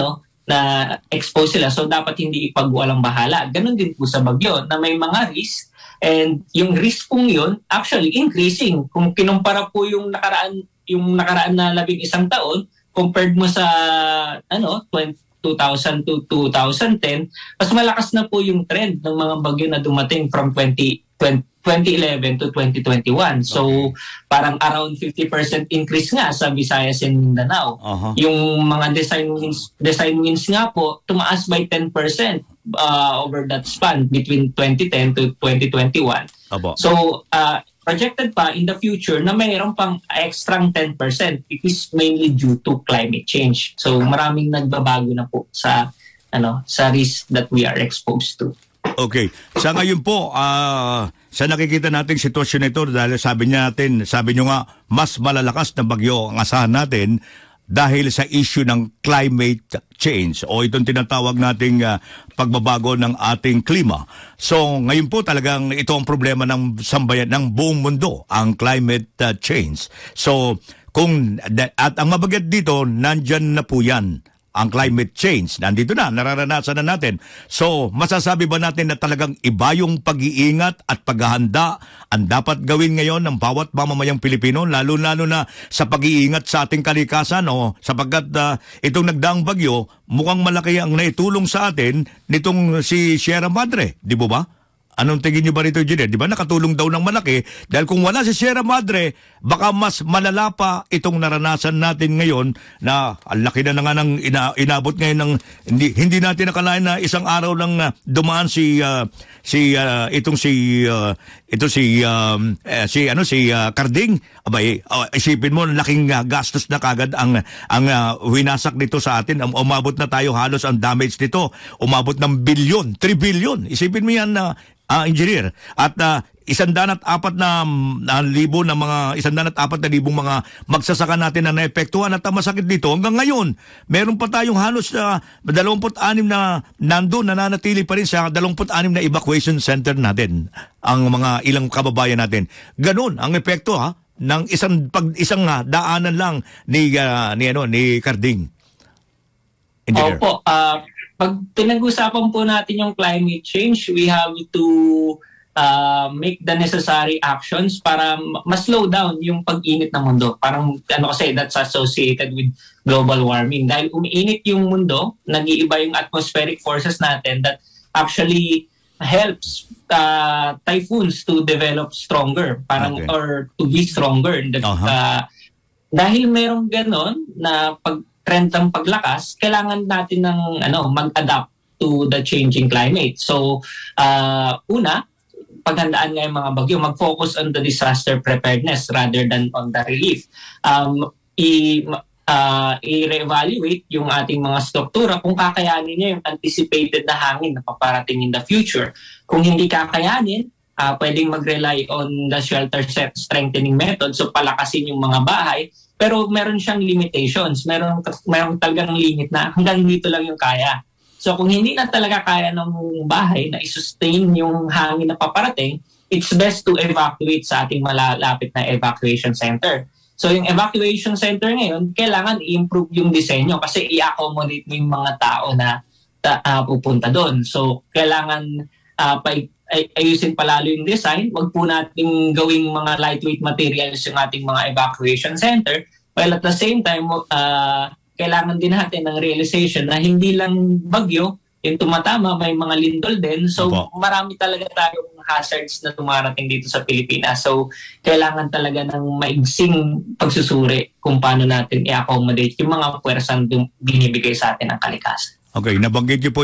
expose sila. So, dapat hindi ipagwalang bahala. Ganon din po sa bagyo na may mga risk. And yung risk pong yun, actually increasing. Kung kinumpara po yung nakaraan na 11 taon, compared mo sa 2000 to 2010, mas malakas na po yung trend ng mga bagyo na dumating from 2011 to 2021. So, parang around 50% increase nga sa Visayas and Mindanao. Yung mga design winds nga po, tumaas by 10% over that span between 2010 to 2021. So, projected pa in the future na mayroon pang extra 10%. It is mainly due to climate change. So, maraming nagbabago na po sa risk that we are exposed to. Okay. Sa ngayon po, sa nakikita nating sitwasyon nito, dahil sabi nyo nga, mas malalakas na bagyo ang asahan natin dahil sa issue ng climate change o itong tinatawag nating pagbabago ng ating klima. So ngayon po talagang ito ang problema ng sambayan ng buong mundo, ang climate change. So at ang mabagat dito, nandyan na po yan. ang climate change. Nandito na, nararanasan na natin. So, masasabi ba natin na talagang iba yung pag-iingat at paghahanda ang dapat gawin ngayon ng bawat mamamayang Pilipino, lalo-lalo na sa pag-iingat sa ating kalikasan, sapagkat itong nagdaang bagyo, mukhang malaki ang naitulong sa atin nitong si Sierra Madre, di ba? Anong tingin niyo ba rito, Engineer? Di ba nakatulong daw ng malaki? Dahil kung wala si Sierra Madre, baka mas malala pa itong naranasan natin ngayon na ang laki na nga ng inabot ngayon ng hindi natin nakalain na isang araw lang dumaan si Carding. Abay, isipin mo, laking gastos na kagad ang winasak nito sa atin. Umabot na tayo halos ang damage nito. Umabot ng 3 billion. Isipin mo yan na engineer. At 104,000 mga magsasaka natin na naepektuhan. At ang masakit dito, hanggang ngayon, meron pa tayong halos 26 na nananatili pa rin sa 26 na evacuation center natin. Ang mga ilang kababayan natin. Ganun ang epekto ng isang daanan lang ni Carding. Engineer. Opo, pag pinag-usapan po natin yung climate change, we have to make the necessary actions para ma-slow down yung pag-init ng mundo. Parang kasi that's associated with global warming. Dahil umiinit yung mundo, nag-iiba yung atmospheric forces natin that actually helps typhoons to develop stronger, or to be stronger. Dahil merong ganon na trend ng paglakas, kailangan natin ng mag-adapt to the changing climate. So, una, paghandaan nga yung mga bagyo, mag-focus on the disaster preparedness rather than on the relief. I-reevaluate yung ating mga struktura kung kakayanin niya yung anticipated na hangin na paparating in the future. Kung hindi kakayanin, pwedeng mag-rely on the shelter strengthening method, so palakasin yung mga bahay, pero meron siyang limitations. Meron talagang limit na hanggang dito lang yung kaya. So kung hindi na talaga kaya ng bahay na i-sustain yung hangin na paparating, it's best to evacuate sa ating malalapit na evacuation center. So yung evacuation center ngayon, kailangan i-improve yung disenyo kasi i-accommodate mo yung mga tao na pupunta doon. So kailangan ayusin palalo yung design. Wag po natin gawing mga lightweight materials yung ating mga evacuation center. While at the same time, kailangan din natin ng realization na hindi lang bagyo yung tumatama, may mga lindol din. So marami talaga tayong hazards na tumarating dito sa Pilipinas. So kailangan talaga ng maigsing pagsusuri kung paano natin i-accommodate yung mga puwersang binibigay sa atin ng kalikasan. Okay, nabanggit niyo po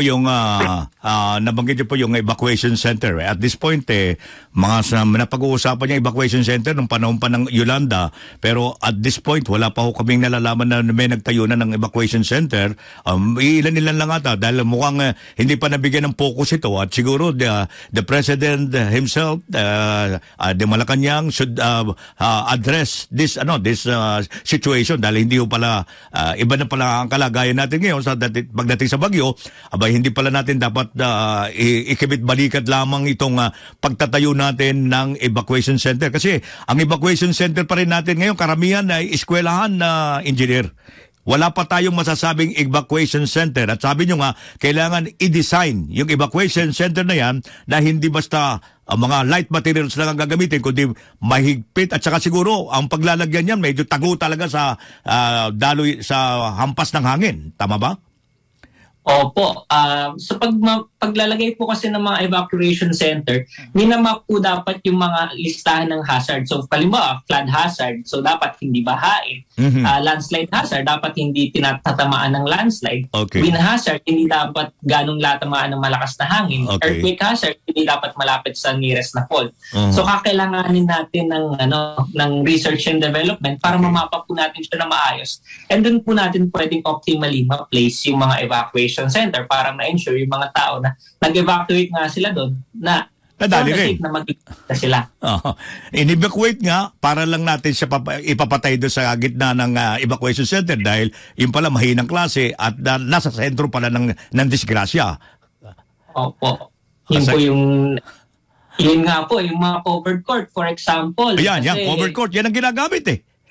yung evacuation center. At this point napag-uusapan niya evacuation center nung panahon pa ng Yolanda, pero at this point wala pa ho kaming nalalaman na may nagtayo na ng evacuation center. Ilan lang ata dahil mukhang hindi pa nabigyan ng focus ito, at siguro the president himself, de Malacanang, should address this situation dahil hindi ho pala iba na pala ang kalagayan natin ngayon pagdating sa bagyo. Hindi pala natin dapat ikibit balikat lamang itong pagtatayo natin ng evacuation center. Kasi ang evacuation center pa rin natin ngayon, karamihan ay eskwelahan na engineer. Wala pa tayong masasabing evacuation center. At sabi nyo nga, kailangan i-design yung evacuation center na yan na hindi basta mga light materials lang ang gagamitin, kundi mahigpit, at saka siguro ang paglalagyan yan medyo tago talaga sa daloy sa hampas ng hangin. Tama ba? Opo. So paglalagay po kasi ng mga evacuation center, minamap po dapat yung mga listahan ng hazard. So halimbawa, flood hazard, so dapat hindi bahain. Landslide hazard, dapat hindi tinatamaan ng landslide. Okay. Wind hazard, hindi dapat ganong latamaan ng malakas na hangin. Okay. Earthquake hazard, hindi dapat malapit sa nearest na fault. So kakailanganin natin ng research and development para mamapa po natin siya na maayos. And then po natin pwedeng optimally ma-place yung mga evacuation center para ma-ensure yung mga tao na nag-evacuate nga sila doon na nadali rin na magkikita sila. In-evacuate nga para lang natin siya ipapatay doon sa gitna ng evacuation center dahil yung pala mahinang klase at nasa sentro pala ng disgrasya. Opo. Yun nga po, yung mga covered court, for example. Ayan, covered court. Yan ang ginagamit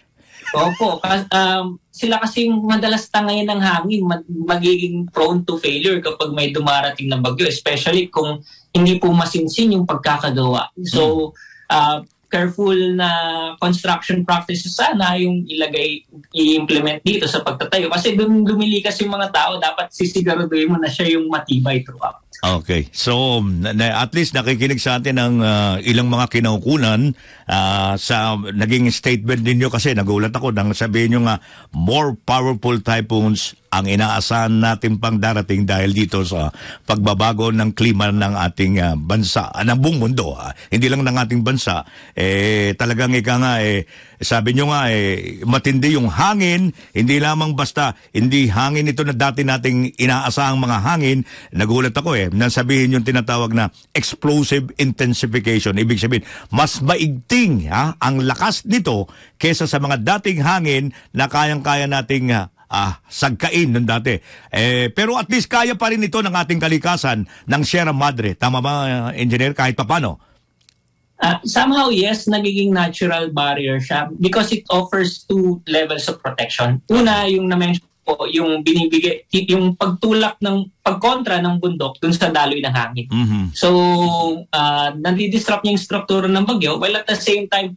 Opo, sila kasi madalas tangayin ng hangin, magiging prone to failure kapag may dumarating na bagyo, especially kung hindi po masinsin yung pagkakagawa. So, careful na construction practices sana yung i-implement dito sa pagtatayo. Kasi lumilikas yung mga tao, dapat sisiguraduhin mo na siya yung matibay throughout. Okay. So, at least nakikinig sa atin ng ilang mga kinaukulan sa naging statement ninyo kasi nagulat ako nang sabihin nyo nga more powerful typhoons ang inaasahan natin pang darating dahil dito sa pagbabago ng klima ng ating bansa, ng buong mundo. Hindi lang ng ating bansa. Talagang sabi nyo nga, matindi yung hangin, hindi lamang basta, hindi hangin ito na dati nating inaasahang mga hangin. Nagulat ako nang sabihin yung tinatawag na explosive intensification. Ibig sabihin, mas maigting ang lakas nito kesa sa mga dating hangin na kayang-kaya nating sagkain nun dati. Pero at least kaya pa rin ito ng ating kalikasan ng Sierra Madre. Tama ba, engineer, kahit papano? Somehow, yes, nagiging natural barrier siya because it offers two levels of protection. Una, yung na-mention po, yung binibigay, yung pagkontra ng bundok dun sa daloy ng hangin. Mm-hmm. So, nandidisrupt niya yung struktura ng bagyo while at the same time,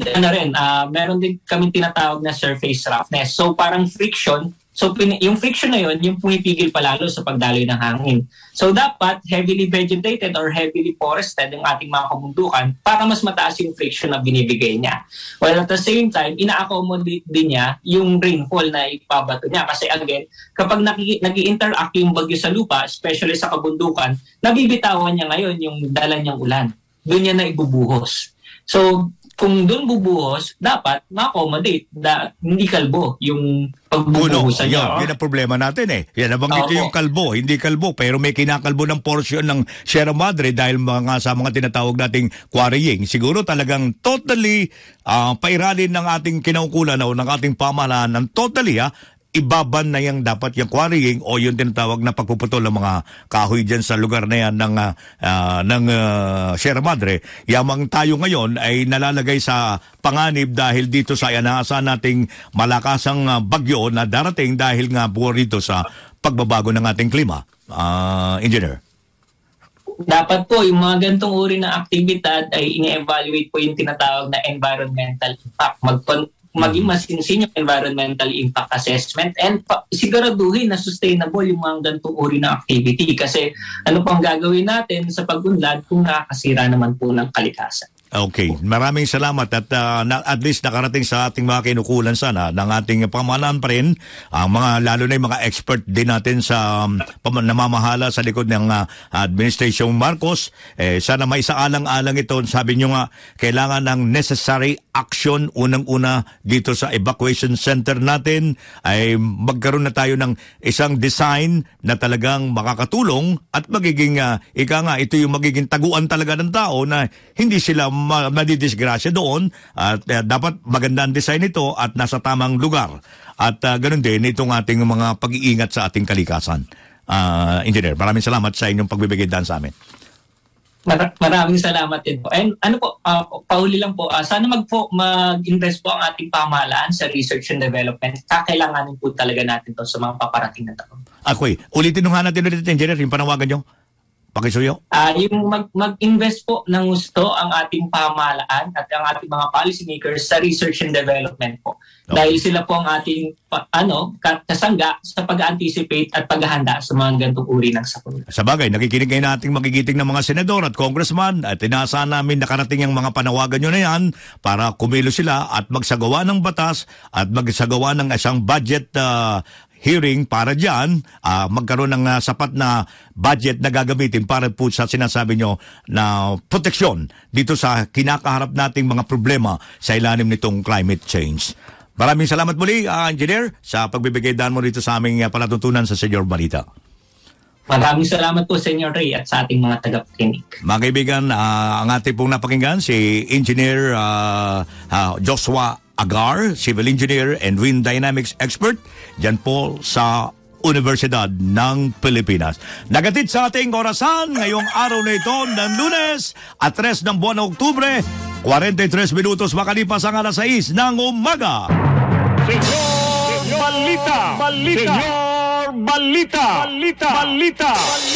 meron din kami tinatawag na surface roughness. So parang friction. So yung friction na yun, yung pumipigil palalo sa pagdaloy ng hangin. So dapat heavily vegetated or heavily forested yung ating mga kabundukan para mas mataas yung friction na binibigay niya. While at the same time, ina-accommodate din niya yung rainfall na ipabato niya. Kasi again, kapag nag-i-interact yung bagyo sa lupa, especially sa kabundukan, nabibitawan niya ngayon yung dala niyang ulan. Doon niya na ibubuhos. So kung doon bubuhos, dapat ma-accommodate hindi kalbo yung pagbubuhusan niya. Yun ang problema natin Yan, nabanggit yung kalbo, hindi kalbo, pero may kinakalbo ng portion ng Sierra Madre dahil sa mga tinatawag nating quarrying. Siguro talagang totally pairalin ng ating kinaukulan o ng ating pamahalaan ng totally ibaban na yung dapat yung quarrying o yung tinatawag na pagpuputol ng mga kahoy dyan sa lugar na yan ng Sierra Madre. Yamang tayo ngayon ay nalalagay sa panganib dahil dito sa inaasahan nating malakasang bagyo na darating dahil nga buo rito sa pagbabago ng ating klima. Engineer. Dapat po yung mga gantong uri ng aktibidad ay ini-evaluate po yung tinatawag na environmental impact. Maging masinsin yung environmental impact assessment and siguraduhin na sustainable yung mga ganitong uri ng activity kasi ano pang gagawin natin sa pag-unlad kung nakakasira naman po ng kalikasan. Okay, maraming salamat at least nakarating sa ating mga kinukulan sana ng ating pamahalaan pa rin ang lalo na yung mga expert din natin sa namamahala sa likod ng Administration Marcos. Sana may isaalang-alang ito. Sabi nyo nga, kailangan ng necessary action unang-una dito sa evacuation center natin ay magkaroon na tayo ng isang design na talagang makakatulong at magiging ito yung magiging taguan talaga ng tao na hindi sila madidisgrasya doon at dapat maganda ang design ito at nasa tamang lugar. At ganun din itong ating mga pag-iingat sa ating kalikasan. Engineer, maraming salamat sa inyong pagbibigay daan sa amin. Maraming salamat din po. And pauli lang po, sana mag-invest po ang ating pamahalaan sa research and development. Kakailanganin po talaga natin to sa mga paparating na taon. Okay, ulitin nung natin ulit, Engineer, yung panawagan nyo. Pakisuyo? Yung mag-invest po ng gusto ang ating pamahalaan at ang ating mga policy makers sa research and development po. Okay. Dahil sila po ang ating kasangga sa pag-anticipate at paghahanda sa mga ganitong uri ng sakuna. Sa bagay, nakikinig ngayon nating magigiting ng mga senador at congressman at inaasahan namin nakarating ang mga panawagan nyo na yan para kumilo sila at magsagawa ng batas at magsagawa ng isang budget hearing para dyan, magkaroon ng sapat na budget na gagamitin para po sa sinasabi nyo na proteksyon dito sa kinakaharap nating mga problema sa ilalim nitong climate change. Maraming salamat muli, Engineer, sa pagbibigay daan mo rito sa aming palatuntunan sa Senyor Balita. Maraming salamat po, Senyor Ray, at sa ating mga tagapakinig. Mga kaibigan, ang ating pong napakinggan, si Engineer Joshua Agar, Civil Engineer and Wind Dynamics Expert, dyan po sa Universidad ng Pilipinas. Nagatid sa ating orasan ngayong araw na ito ng Lunes at 3 ng buwan ng Oktubre, 43 minutos makalipas ang alas 6 ng umaga. Senyor Balita. Senyor Balita. Balita.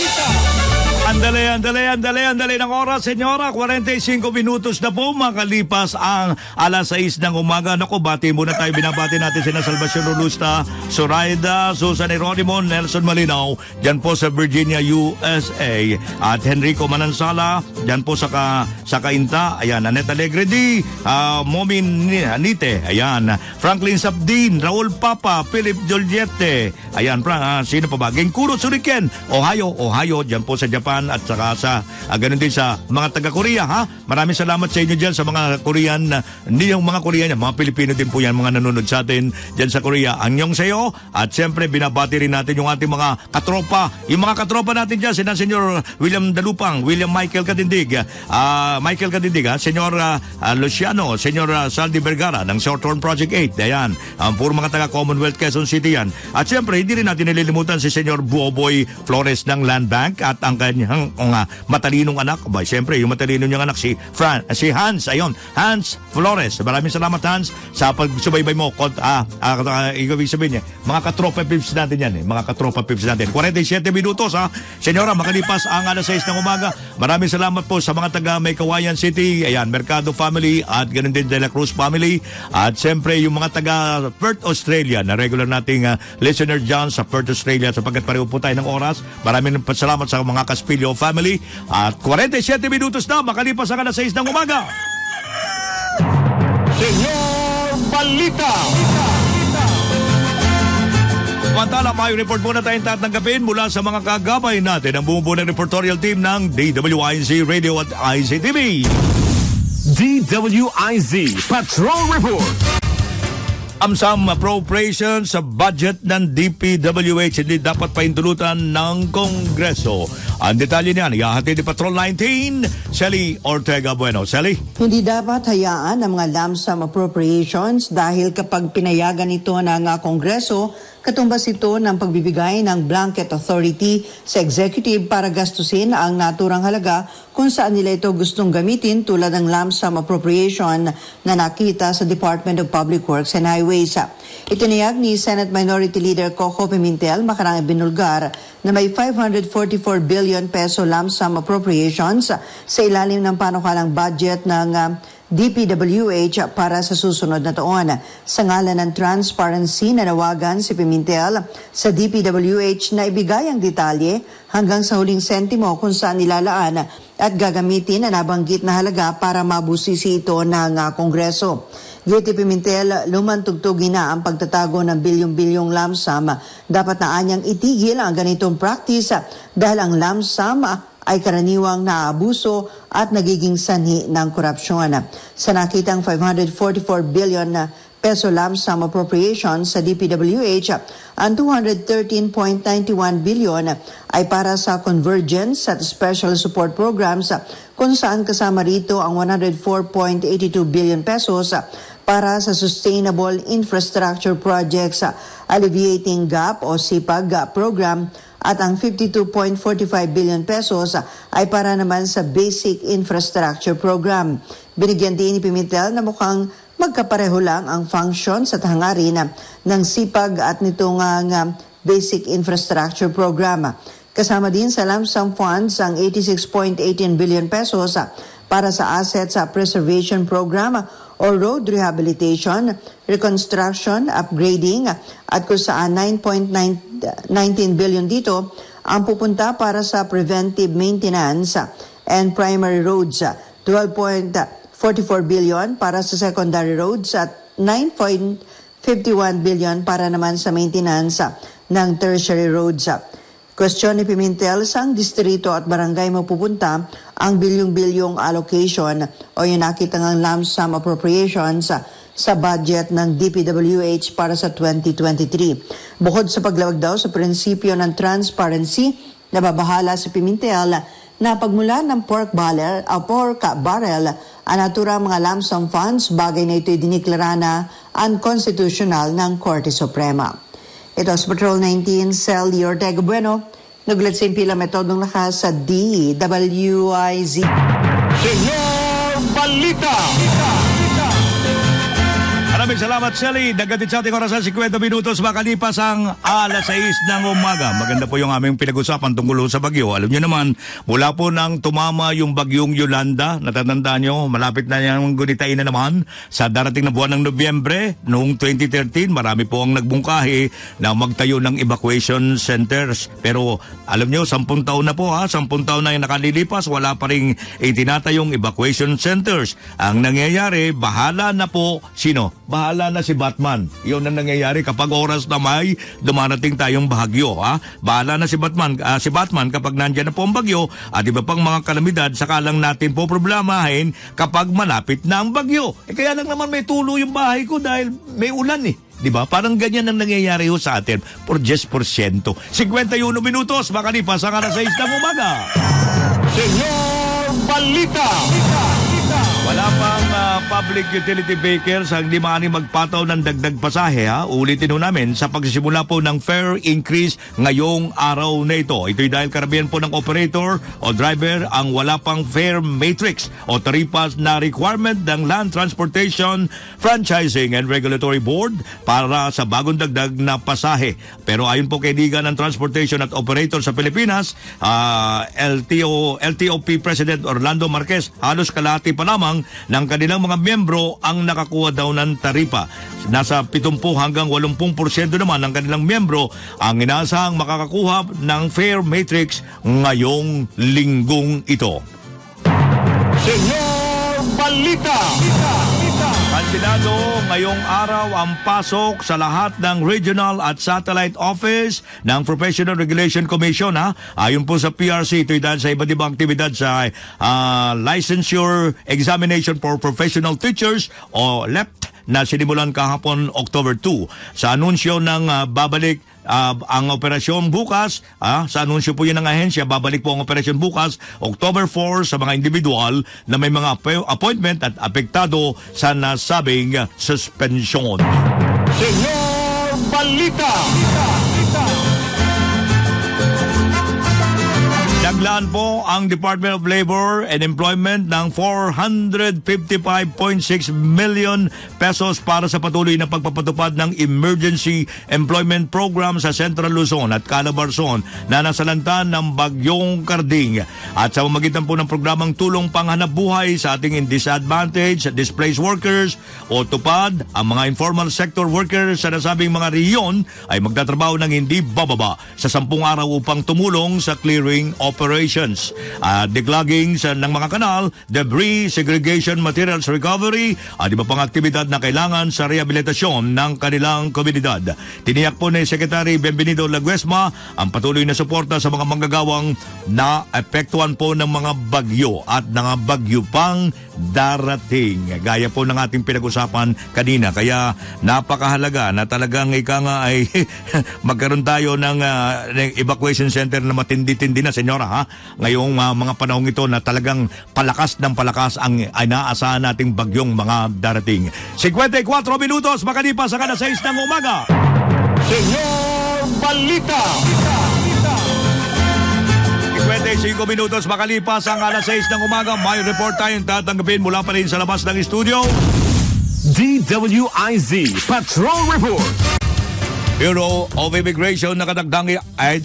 Andali ng oras, senyora. 45 minutos na po makalipas ang alas 6 ng umaga. Naku, bati muna tayo. Binabati natin sina Salvacion Rolusta, Zoraida, Susan Eronimo, Nelson Malinaw, dyan po sa Virginia, USA. At Henrico Manansala, dyan po sa Kainta. Ayan, Annette Alegre Momin Anite. Ayan, Franklin Sabdin, Raul Papa, Philip Joliete. Ayan, sino pa ba? Genkuro Suriken, Ohio, dyan po sa Japan at saka sa ganun din sa mga taga-Korea, ha? Maraming salamat sa inyo dyan sa mga Korean, hindi yung mga Korean, mga Pilipino din po yan, mga nanonood sa atin dyan sa Korea. Angyong sayo, at siyempre binabati rin natin yung ating mga katropa, natin dyan, sina Senyor William Dalupang, William Michael Kadindig, Senyor Luciano, Senyor Saldi Vergara ng Shorthorn Project 8, ayan, puro mga taga-Commonwealth Quezon City yan. At siyempre, hindi rin natin nililimutan si Senyor Buoboy Flores ng Land Bank at ang kanyang matalinong anak. Siyempre, yung matalino niyang anak si Hans. Ayun, Hans Flores. Maraming salamat, Hans, sa pagsubaybay mo. Ibig sabihin niya, mga katropa pips natin yan. Mga katropa pips natin. 47 minutos, ha? Senyora, makalipas ang alas 6 ng umaga. Maraming salamat po sa mga taga May Kawayan City. Ayan, Mercado family at ganun din De La Cruz family. At siyempre, yung mga taga Perth, Australia na regular nating listener dyan sa Perth, Australia, sapagkat pareho po tayo ng oras. Maraming salamat sa mga Caspilio family. At 47 minutos na makalipas ang alas 6 ng umaga. Senyor Balita. Samantala, may report muna tayong tatanggapin mula sa mga kagabay natin ang bumubuo ng reportorial team ng DWIZ Radio at ICTV. DWIZ Patrol Report. Amsam appropriations sa budget ng DPWH hindi dapat paintulutan ng Kongreso. Ang detalye niyan, ihahatid ni Patrol 19, Sally Ortega Bueno. Sally? Hindi dapat hayaan ang mga lump sum appropriations dahil kapag pinayagan ito ng Kongreso, katumbas ito ng pagbibigay ng blanket authority sa executive para gastusin ang naturang halaga kung saan nila ito gustong gamitin tulad ng lump sum appropriation na nakita sa Department of Public Works and Highways. Itinayag ni Senate Minority Leader Coco Pimentel makarang ibinulgar na may 544 billion peso lump sum appropriations sa ilalim ng panukalang budget ng DPWH para sa susunod na taon. Sa ngalan ng transparency, nanawagan si Pimentel sa DPWH na ibigay ang detalye hanggang sa huling sentimo kung saan nilalaan at gagamitin ang nabanggit na halaga para mabusisi ito ng Kongreso. Giti Pimentel, lumantugtugin na ang pagtatago ng bilyong-bilyong lump sum. Dapat na anyang itigil ang ganitong practice dahil ang lump sum ay karaniwang naaabuso at nagiging sanhi ng korupsyon. Sa nakitang 544 billion peso lump sum appropriation sa DPWH, ang 213.91 billion ay para sa convergence at special support programs kung saan kasama rito ang 104.82 billion pesos para sa Sustainable Infrastructure Projects Alleviating Gap o SIPAG program at ang 52.45 billion pesos ay para naman sa Basic Infrastructure Program. Binigyan din ni Pimentel na mukhang magkapareho lang ang functions at hangarin ng SIPAG at nitong Basic Infrastructure Program. Kasama din sa lump sum funds ang 86.18 billion pesos para sa Assets Preservation Program o road rehabilitation, reconstruction, upgrading at kung saan 9.19 billion dito ang pupunta para sa preventive maintenance and primary roads, 12.44 billion para sa secondary roads at 9.51 billion para naman sa maintenance ng tertiary roads. Question ni Pimentel, saang distrito at barangay mapupunta ang bilyong-bilyong allocation o yung nakita ng lump sum appropriations sa budget ng DPWH para sa 2023. Bukod sa paglawag daw sa prinsipyo ng transparency, nababahala si Pimentel na pagmula ng pork barrel ang naturang mga lump sum funds, bagay na ito'y diniklara na unconstitutional ng Korte Suprema. Ito sa Patrol 19, Sally Ortega Bueno, naglat sa impila metodong lakas sa DWIZ. Senyor Balita. Maraming salamat, Shelly. Nagatit sa ating orasan 50 minutos makalipas ang alas 6 ng umaga. Maganda po yung aming pinag-usapan tungkol sa bagyo. Alam niyo naman, mula po nang tumama yung bagyong Yolanda, natatandaan nyo, malapit na yung gunitain na naman sa darating na buwan ng Nobyembre noong 2013. Marami po ang nagbungkahi na magtayo ng evacuation centers. Pero alam nyo, 10 taon na po 10 taon na yung nakalilipas, wala pa rin itinatayong evacuation centers. Ang nangyayari, bahala na po, sino? Bahala na si Batman. Yun ang nangyayari kapag oras na may dumarating tayong bahagyo. Bahala na si Batman kapag nandyan na po ang bagyo at iba pang mga kalamidad, saka lang natin po problemahin kapag malapit na ang bagyo. Kaya lang naman may tulo yung bahay ko dahil may ulan Diba? Parang ganyan ang nangyayari sa atin por 10%. 51 minutos, makalipas ang alas 6 ng umaga. Senyor Balita. Wala pang public utility vehicles ang di maaaring magpataw ng dagdag pasahe. Ulitin ho namin sa pagsisimula po ng fare increase ngayong araw na ito. Ito'y dahil karamihan po ng operator o driver ang wala pang fare matrix o taripas na requirement ng Land Transportation Franchising and Regulatory Board para sa bagong dagdag na pasahe. Pero ayon po kay Liga ng Transportation at Operator sa Pilipinas, LTOP President Orlando Marquez, halos kalahati pa lamang ng kanilang mga miyembro ang nakakuha daw ng taripa. Nasa 70 hanggang 80% naman ng kanilang miyembro ang inaasahang makakakuha ng fare matrix ngayong linggong ito. Senyor Balita. Kansilado ngayong araw ang pasok sa lahat ng regional at satellite office ng Professional Regulation Commission. Ayon po sa PRC, ito'y dahil sa iba't ibang aktibidad sa Licensure Examination for Professional Teachers o LEPT na sinimulan kahapon October 2. Sa anunsyo ng babalik ang operasyon bukas, sa anunsyo po yun ng ahensya, babalik po ang operasyon bukas, October 4 sa mga individual na may mga appointment at apektado sa nasabing suspension. Senyor Balita. Naglaan po ang Department of Labor and Employment ng 455.6 million pesos para sa patuloy na pagpapatupad ng Emergency Employment Program sa Central Luzon at Calabarzon na nasalanta ng Bagyong Karding. At sa pamamagitan po ng programang Tulong Panghanap Buhay sa ating disadvantaged displaced workers o TUPAD, ang mga informal sector workers sa nasabing mga rehiyon ay magtatrabaho ng hindi bababa sa 10 araw upang tumulong sa clearing operations, declogging ng mga kanal, debris, segregation, materials recovery, at iba pang aktibidad na kailangan sa rehabilitasyon ng kanilang komunidad. Tiniyak po ni Secretary Benvenido Laguesma ang patuloy na suporta sa mga manggagawang na epektuhan po ng mga bagyo at mga bagyo pang darating. Gaya po ng ating pinag-usapan kanina. Kaya napakahalaga na talagang ika nga ay magkaroon tayo ng evacuation center na matindi-tindi na, senyora, ngayong mga panahong ito na talagang palakas ng palakas ang inaasahan nating bagyong mga darating. 54 minutos makalipas ang alas 6 ng umaga. Senyor Balita. 25 minutos makalipas ang alas 6 ng umaga. May report tayong tatanggapin mula pa rin sa labas ng studio. DWIZ Patrol Report. Bureau of Immigration nakatagdang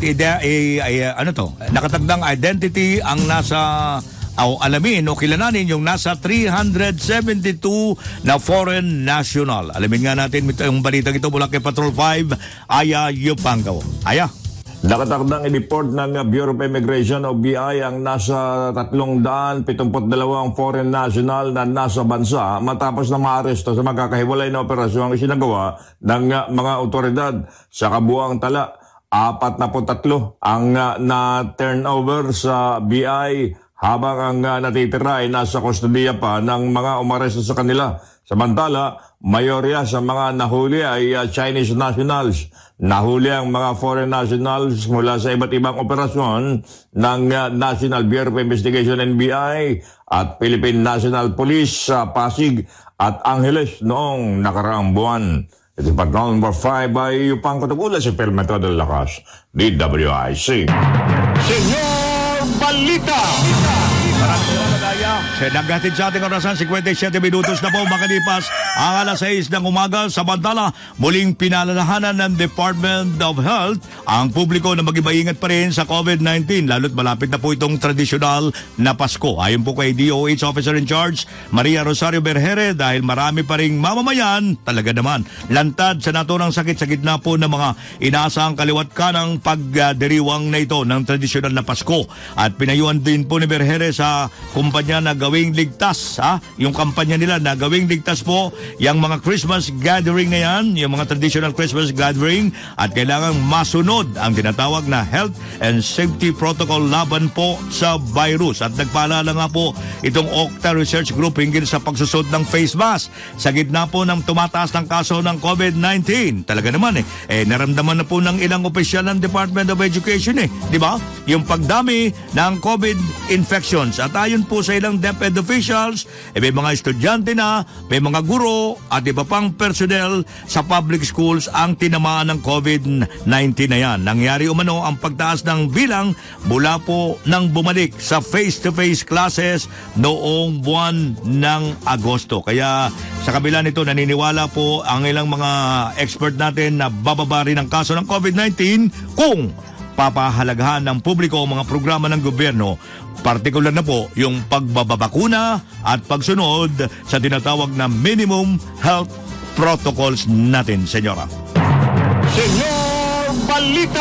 nakatagdang identity ang nasa alamin o kilalanin yung nasa 372 na foreign national. Alamin nga natin yung balita ito mula kay Patrol 5, Aya Yupangaw. Aya. Nakatakdang i-report ng Bureau of Immigration o BI ang nasa 372 foreign national na nasa bansa matapos na maaresto sa magkakahiwalay na operasyong isinagawa ng mga otoridad. Sa kabuang tala, 43 ang na-turnover sa BI habang ang natitira ay nasa kustodiya pa ng mga umaresto sa kanila. Samantala, mayorya sa mga nahuli ay Chinese nationals. Nahuli ang mga foreign nationals mula sa iba't ibang operasyon ng National Bureau of Investigation NBI at Philippine National Police sa Pasig at Angeles noong nakaraang buwan. Ito pa number 5 ay upang katugulan si Pelmetro de Lakas, DWIC. Senyor Balita. Maraming salamat, Aya. Naghatid sa ating orasan, 57 minutos na po makalipas ang alas 6 ng umaga. Samantala, muling pinalalahanan ng Department of Health ang publiko na mag-iba-ingat pa rin sa COVID-19, lalo't malapit na po itong tradisyonal na Pasko. Ayon po kay DOH Officer in Charge, Maria Rosario Berhere, dahil marami pa ring mamamayan, talaga naman, lantad sa naturang sakit sa gitna po ng mga inaasahang kaliwat kanang pagdiriwang na ito ng tradisyonal na Pasko. At pinayuhan din po ni Berhere sa kumpanya na gawing ligtas, yung kampanya nila na gawing ligtas po yung mga Christmas gathering na yan, yung mga traditional Christmas gathering, at kailangang masunod ang tinatawag na health and safety protocol laban po sa virus. At nagpaalala nga po itong Okta Research Group hinggil sa pagsusot ng face mask sa gitna po ng tumataas ng kaso ng COVID-19. Talaga naman naramdaman na po ng ilang opisyal ng Department of Education di ba? Yung pagdami ng COVID infections. At ayon po sa ilang DepEd officials, may mga estudyante na, may mga guro at iba pang personnel sa public schools ang tinamaan ng COVID-19 na yan. Nangyari umano ang pagtaas ng bilang mula po nang bumalik sa face-to-face classes noong buwan ng Agosto. Kaya sa kabila nito, naniniwala po ang ilang mga expert natin na bababa rin ang kaso ng COVID-19 kung papahalagahan ng publiko ang mga programa ng gobyerno, partikular na po yung pagbababakuna at pagsunod sa tinatawag na minimum health protocols natin, Senyora. Senyor Balita.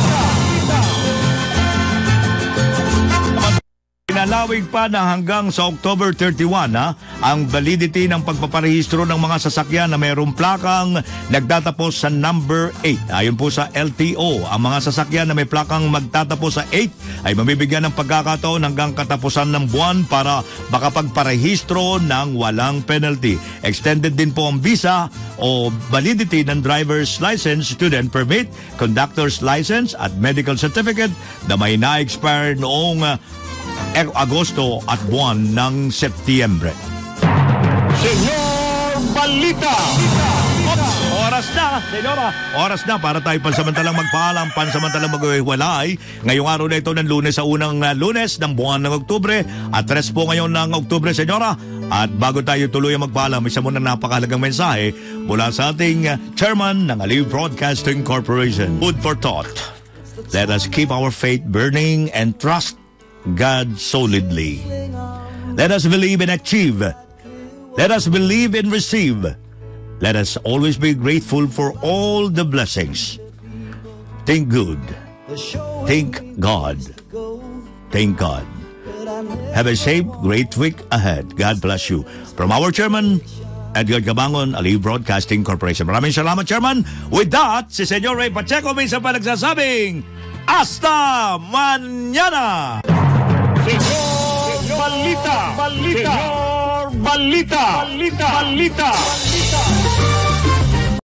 Pinalawig pa na hanggang sa October 31 ang validity ng pagpaparehistro ng mga sasakyan na mayroong plakang nagtatapos sa number 8. Ayon po sa LTO, ang mga sasakyan na may plakang magtatapos sa 8 ay mamibigyan ng pagkakataon hanggang katapusan ng buwan para makapagparehistro ng walang penalty. Extended din po ang visa o validity ng driver's license, student permit, conductor's license at medical certificate na may na-expire noong Agosto at buwan ng Setyembre. Senyor Balita. Oras na, Senyora. Oras na para tayo pansamantalang magpaalam, pansamantalang maghiwalay. Ngayong araw na ito ng Lunes sa unang Lunes ng buwan ng Oktubre at 3 po ngayon ng Oktubre, Senyora. At bago tayo tuloy ang magpaalam, isa muna napakahalagang mensahe mula sa ating chairman ng Aliw Broadcasting Corporation. Food for thought. Let us keep our faith burning and trust God solidly. Let us believe and achieve. Let us believe and receive. Let us always be grateful for all the blessings. Think good. Think God. Thank God. Have a safe, great week ahead. God bless you. From our chairman, Edgar Gabangon, Aliw Broadcasting Corporation. Maraming salamat, Chairman. With that, si Senyor Ray Pacheco minsan pa nagsasabing, hasta mañana! Senyor Balita. Senyor Balita. Balita.